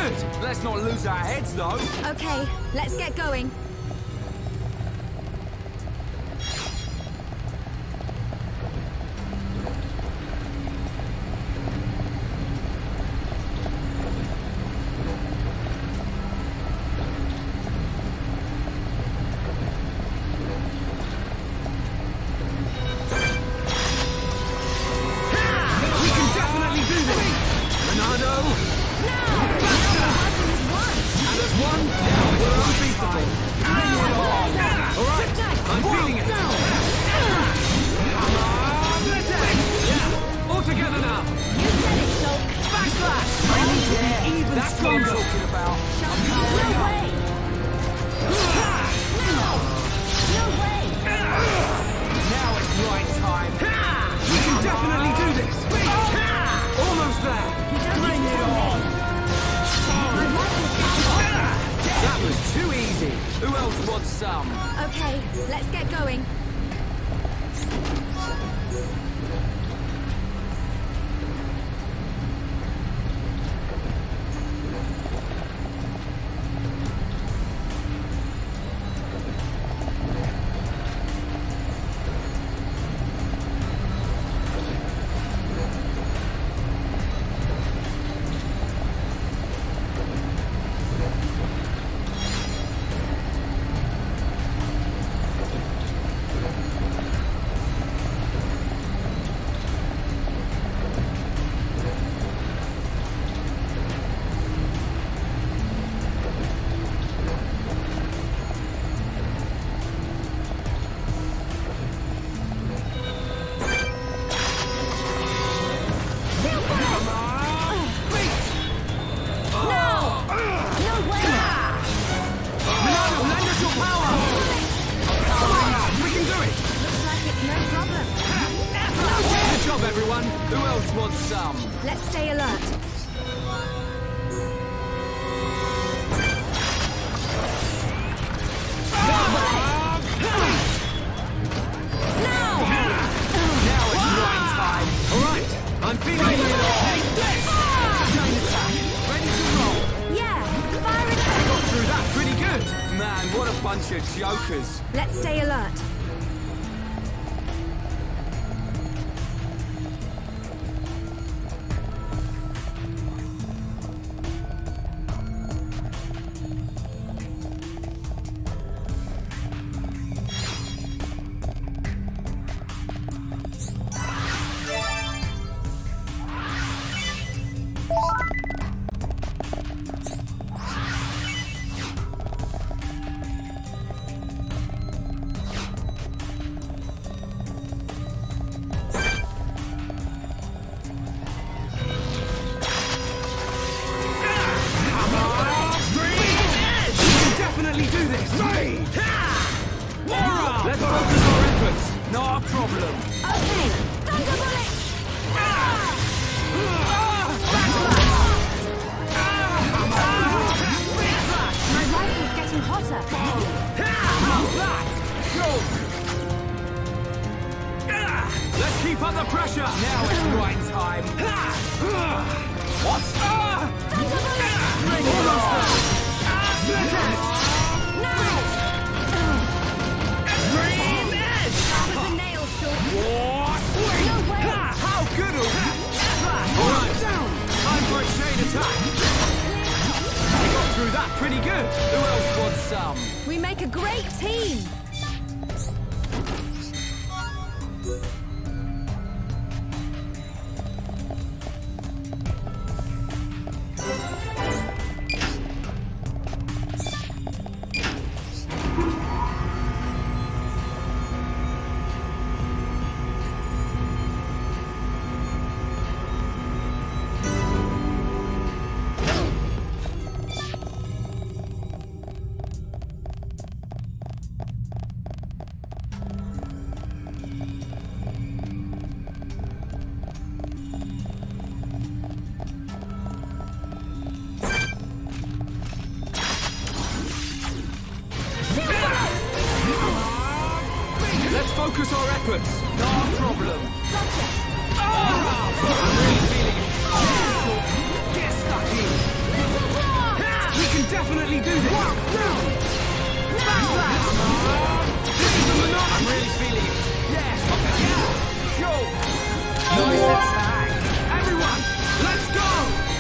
good. Let's not lose our heads, though. Okay, let's get going. Okay, let's get going. Let's stay alert. I'm feeling it. Ready to roll. Yeah, fire it up. Got through that pretty good. Man, what a bunch of jokers. Let's stay alert. Let's focus our efforts. Not a problem. Okay, thunder bullet! My rifle's getting hotter. How's that? Let's keep up the pressure. Now it's the right time. What? Thunder bullet! Bring it on. No way! How good are we? Alright, time for a chain attack. We got through that pretty good. Who else wants some? We make a great team! Let's focus our efforts. No problem. Gotcha! I'm really feeling it. Get stuck in. Little boy! Down! Backslash! I'm really feeling it. Yeah, okay. Sure. Nice attack. Everyone, let's go!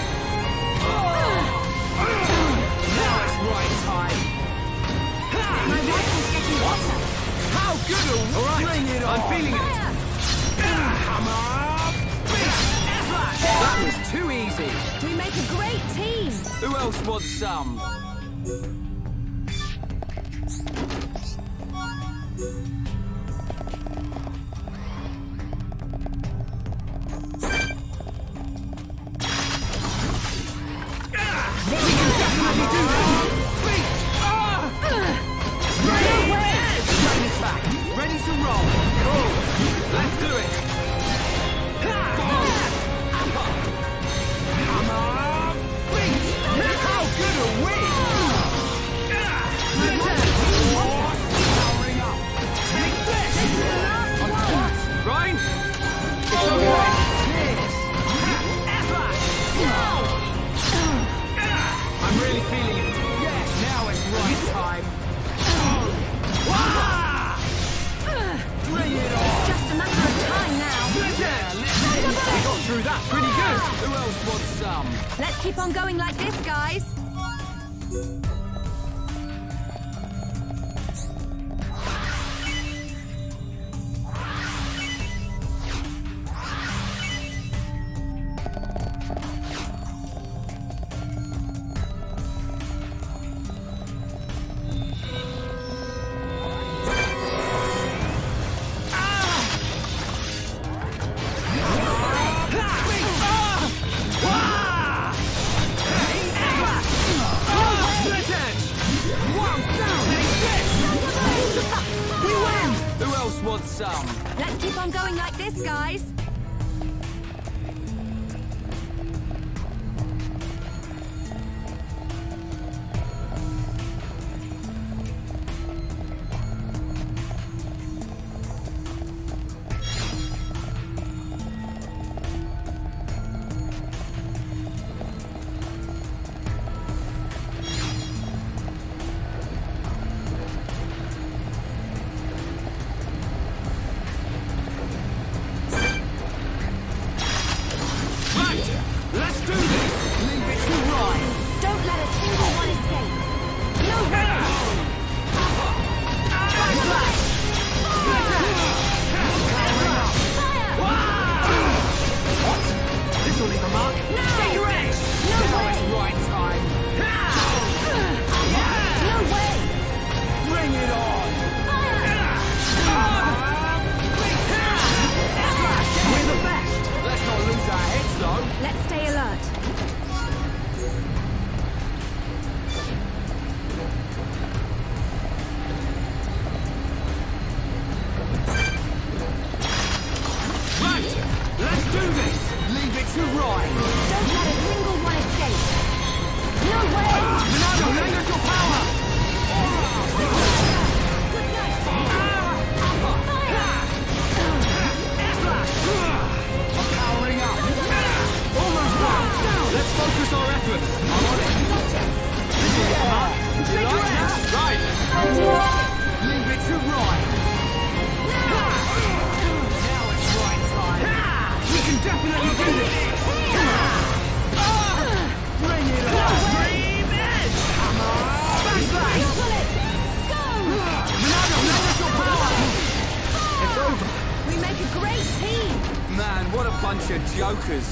Now it's right time. My rifle's getting hotter. How good a all right. Bring it on. I'm feeling it. Come on. That was too easy. We make a great team. Who else wants some? Ready to roll. Cool. Let's do it. Come on. How good are we? Powering up. Take this. Ryan? It's okay. I'm really feeling it. Yeah, now it's right time. Bring it on! It's just a matter of time now. We got through that pretty good. Who else wants some? Let's keep on going like this, guys. Some. Let's keep on going like this, guys. Let's stay alert. Right, let's do this. Leave it to Ryan. Don't let a single one escape. No way! Ronaldo, lend us your power. Good night. Powering up. Almost done. Let's focus our efforts. I'm on it. This is you like that? Right. Leave it to Ryan. Now it's right time. We can definitely do this. Bring it on. Dream in. Come on. Backslash. Go! Ronaldo, lend us your power. It's over. We make a great team. Man, what a bunch of jokers.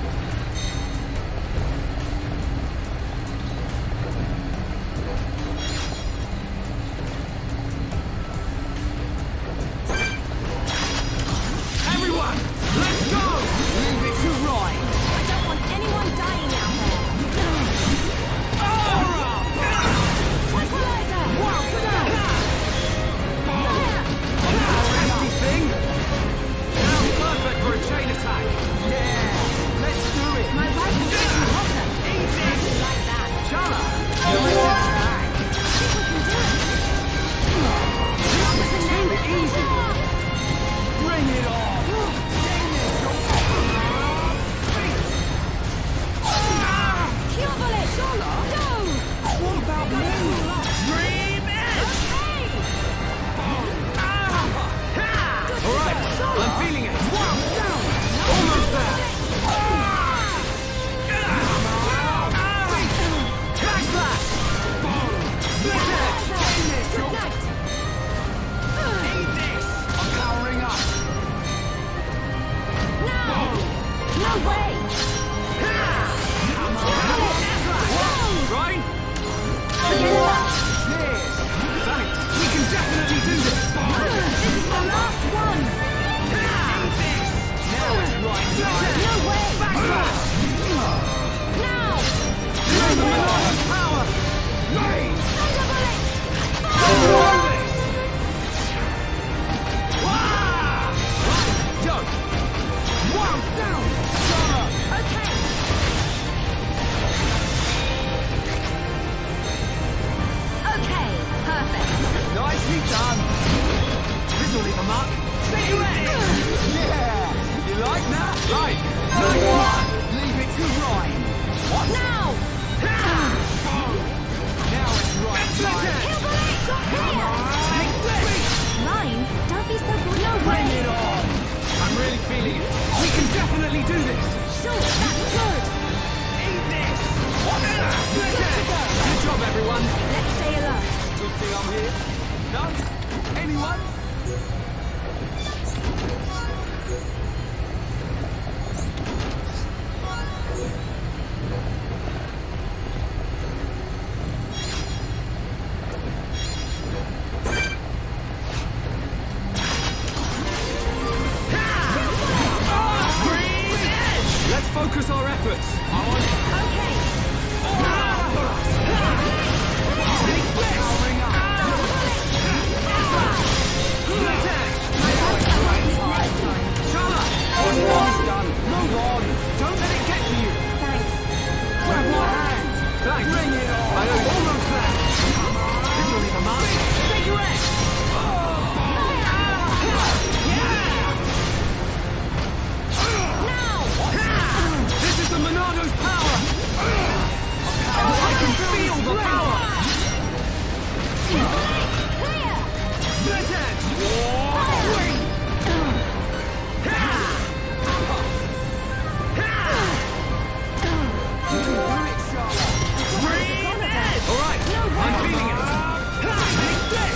Everyone, let's go! Leave it to Ryan. I don't want anyone dying out there. Tranquilizer! Wow, everything? Now perfect for a chain attack. Yeah, let's done. This'll leave a mark. Stay ready. Yeah. You like that? Right. Nice one. Leave it to Ryan. What? Now! Now it's right. Come on! Take this. Ryan, don't be so good. No Bring way! it on. I'm really feeling it. We can definitely do this. Sure, that's good. Eat this. Good job, everyone. Let's stay alert. Good thing I'm here. No? Anyone? Let's focus our efforts. Okay. Take this. Good attack. Chala! One's done. Move on. Don't let it get to you. Thanks. Grab my hand. Thanks. Bring it on. I know almost there. This will leave a mark. Take your rest. This is the Monado's power! I can feel the power! Clear! Split edge! Alright, I'm feeling it! Take this!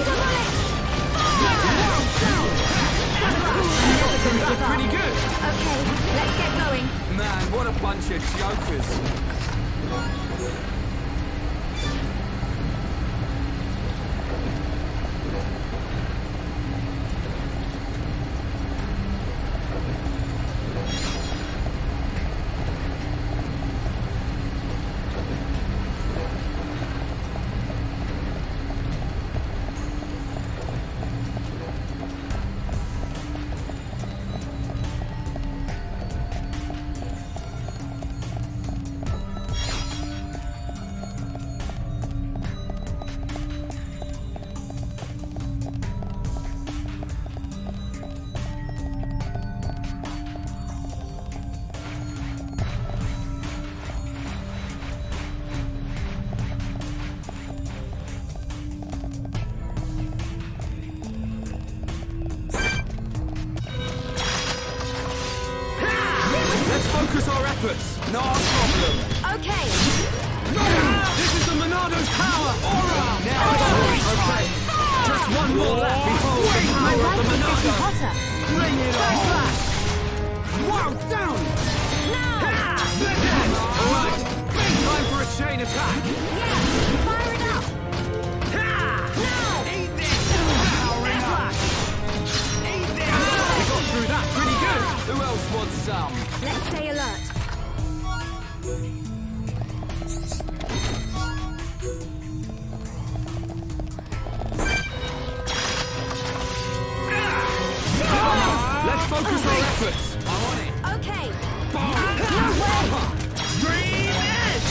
That's pretty good! Okay, let's get going. Man, what a bunch of jokers! Let's focus our efforts. Not a problem. Okay. This is the Monado's power. Aura. Now okay. Just one more left before the My power of life the is getting Monado. hotter. Bring it on. Wow, down. Now! All right. Time for a chain attack. Yeah! Fire it up! Now! Eat this. Powering up. Eat this. We got through that pretty good. Who else wants some? Let's stay alert. Let's focus our efforts. I'm on it. Okay. No way. Green edge.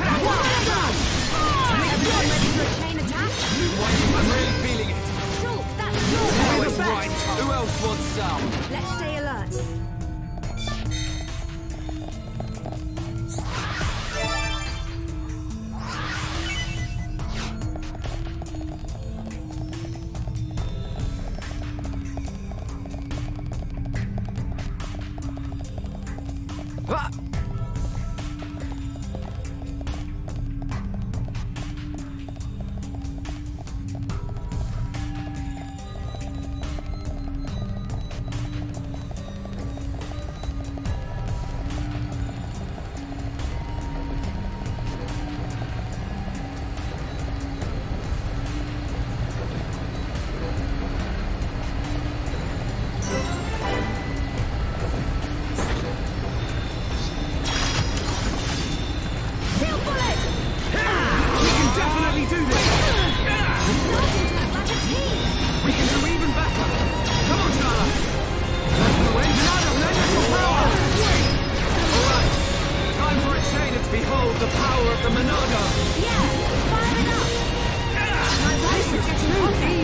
Everyone ready for a chain attack? I'm really feeling it. Sure, that's Now good. it's right. Who else wants some? Let's stay alert. Ah!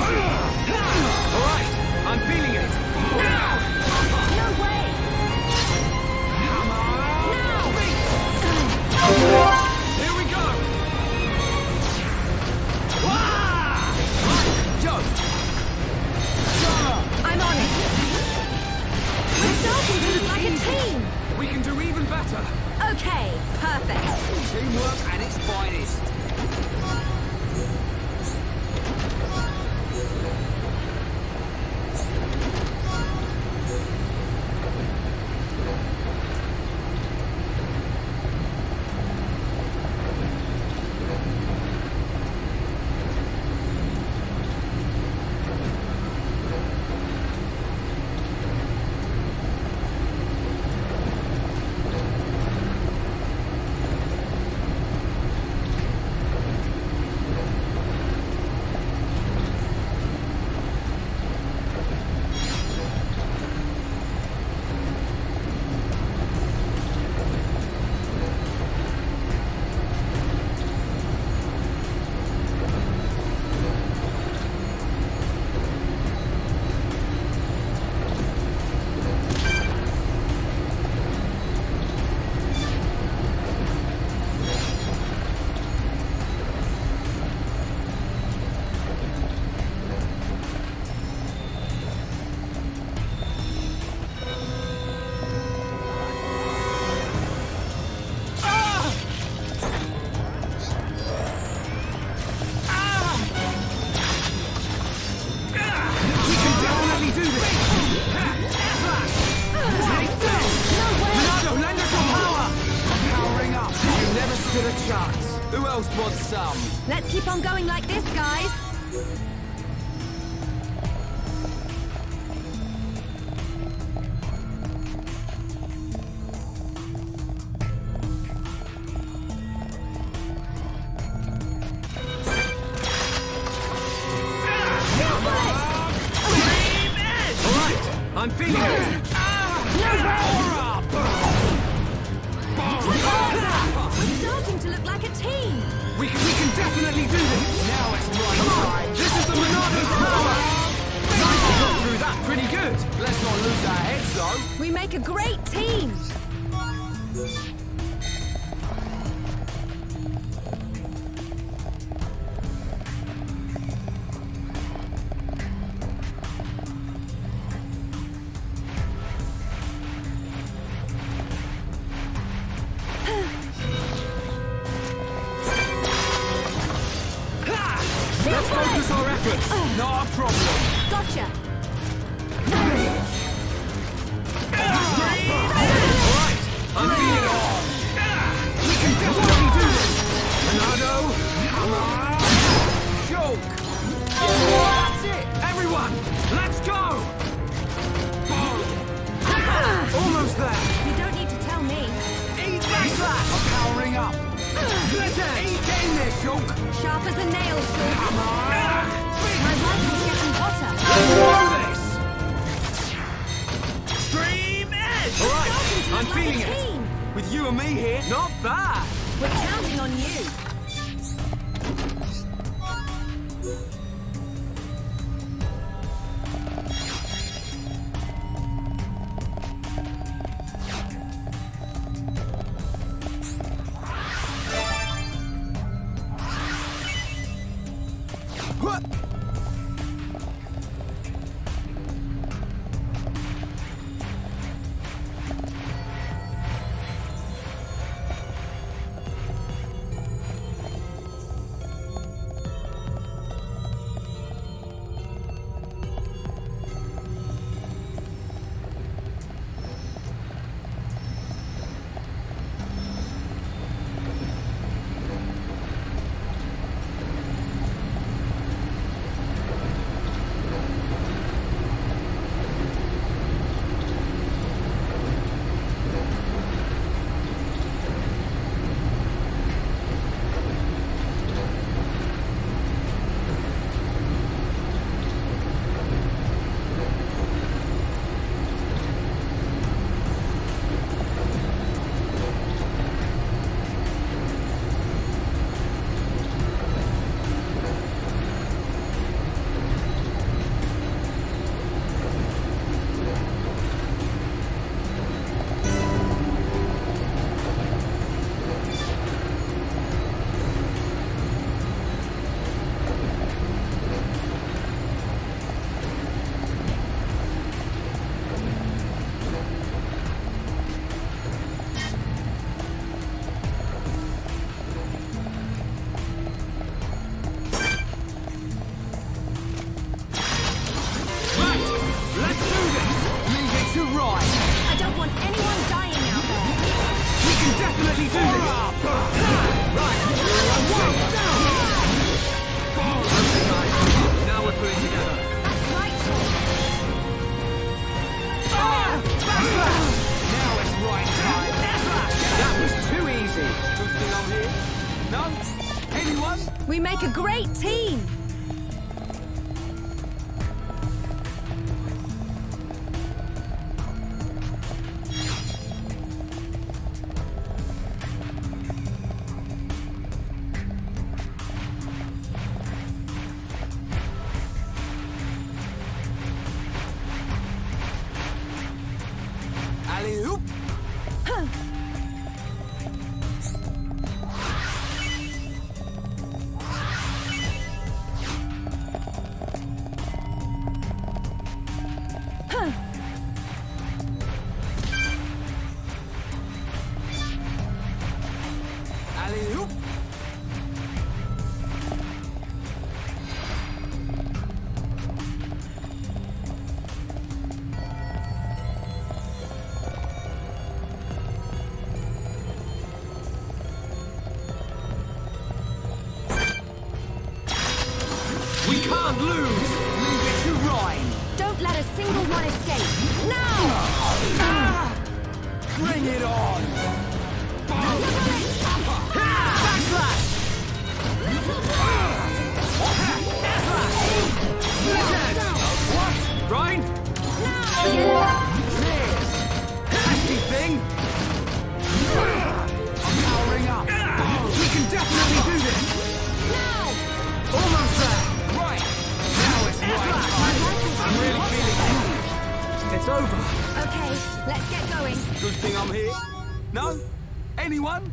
Alright, I'm feeling it. No way! Come on! Now! Here we go! Right, Joe! I'm on it! We're starting to look like a team! We can do even better. Okay, perfect. Teamwork at its finest. Who else wants some? Let's keep on going like this, guys. I'm feeling it! We're starting to look like a team! We can definitely do this! Now it's right time! This is the Monado's power! We got through that pretty good! Let's not lose our heads though! We make a great team! Let's focus our efforts! Not a problem! Gotcha! Alright! I'm feeling it! We can definitely do this! Monado! Choke! That's it! Everyone! Let's go! Almost there! You don't need to tell me. Eat that! I'm powering up! Let's eat in there, Choke! Sharp as a nail, Shulk. Come on! My rifle's getting hotter. Let's do this! Stream edge! Alright, I'm feeling it! With you and me here, not bad! We're counting on you. No? Anyone? We make a great team! Alley-oop! Alley-oop! We can't lose! Leave it to Ryan! Don't let a single one escape! Now! Bring it on! Backslash! What? Ryan? Nasty thing! I'm powering up! We can definitely do this! Almost there! Right! Now it's right time! I'm really feeling it! It's over! Okay, let's get going. Good thing I'm here. No? Anyone?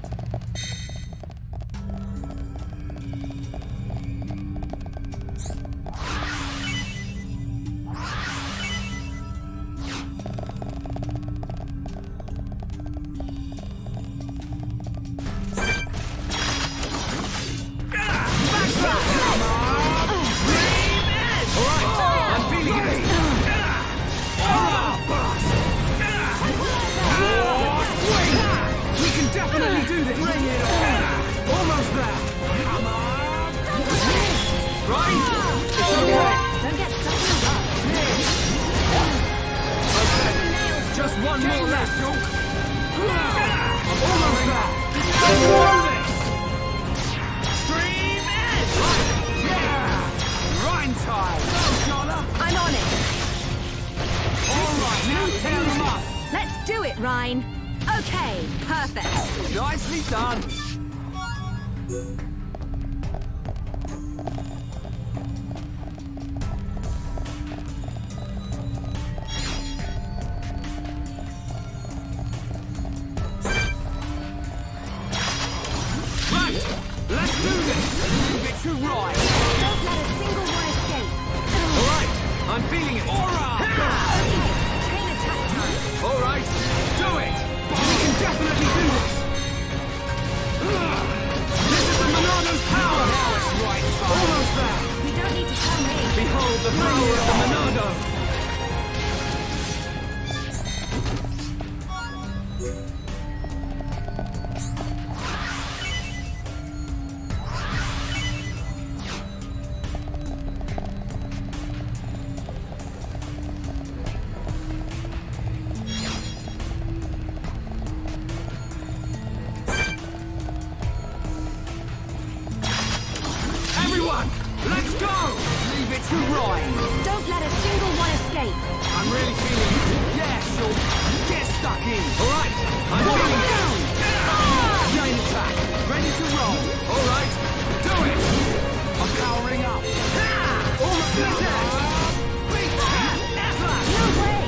Do this! Bring it on! Almost there! Come on! Right? It's okay! Don't get stuck in the rut. Okay. Just one more left, Joke! I'm almost there! Let's do this! Stream edge! Yeah! Rhyme time! Jonna! I'm on it. Alright, now tear them up! Let's do it, Ryan. Okay, perfect. Nicely done! Right! Let's do this! Move it to right! Don't let a single one escape. Alright! I'm feeling it! Aura! Okay, chain attack time. Alright! Do it! We can definitely do this! This is the Monano's power! Now it's right time! Almost there! We don't need to tell me. Behold the power of the Monado! Everyone, let's go! Leave it to Ryan! Don't let a single one escape. I'm really feeling it. Yeah, so get stuck in. Alright, I'm feeling it. Chain attack, ready to roll. Alright, do it. I'm powering up. Almost attack. No way.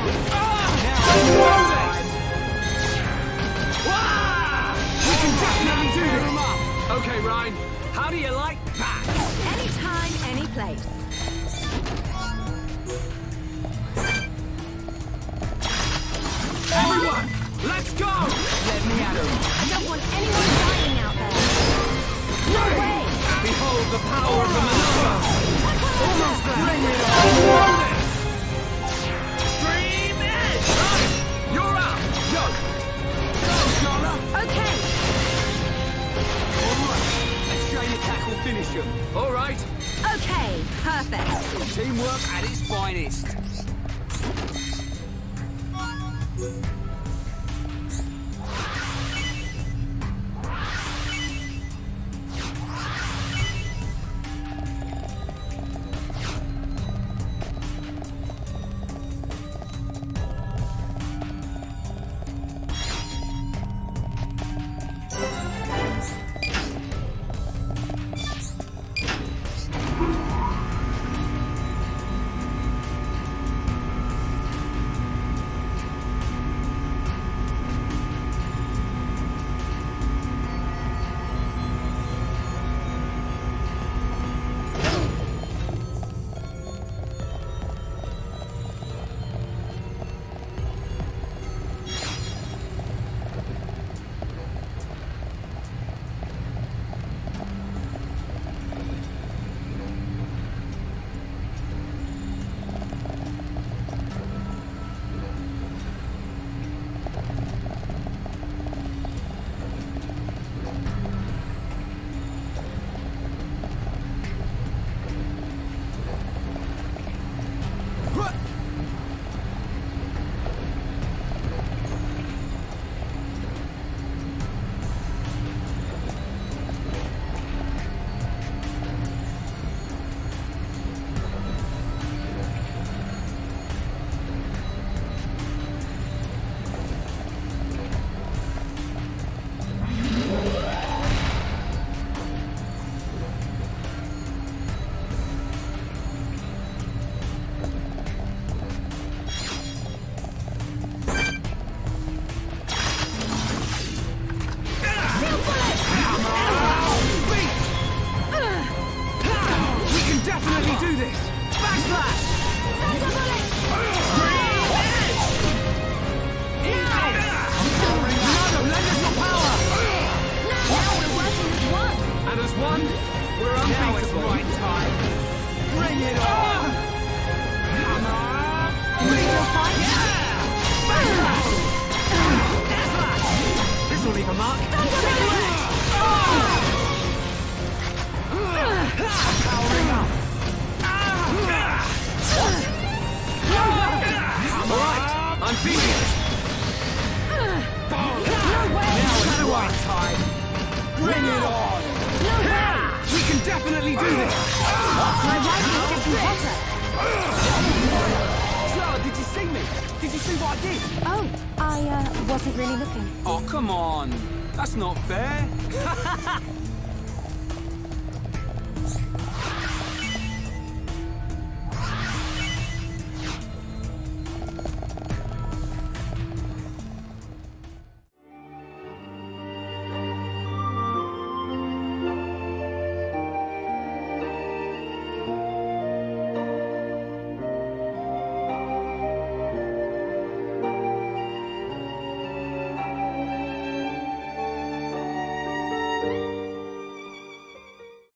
Now, we can definitely do this. Okay, Ryan, how do you like that? Anytime, any place. Everyone, let's go! Let me at him. I don't want anyone dying out there. No way. Behold the power of the Manova! Almost there! Bring it on! Stream edge! Right! You're up! Go! Go, Jonna! Okay. Alright, let's chain attack will finish him. Alright? Okay, perfect. Teamwork at its finest. one. We're unbeatable. Now it's right time. Bring it on. Come on. Bring your fight. This will leave a mark. Powering up. All right, I'm beating it. Now it's the right time. Bring it on. We can definitely do this. My writing's getting better. Clara, did you see me? Did you see what I did? Oh, I wasn't really looking. Oh, come on. That's not fair.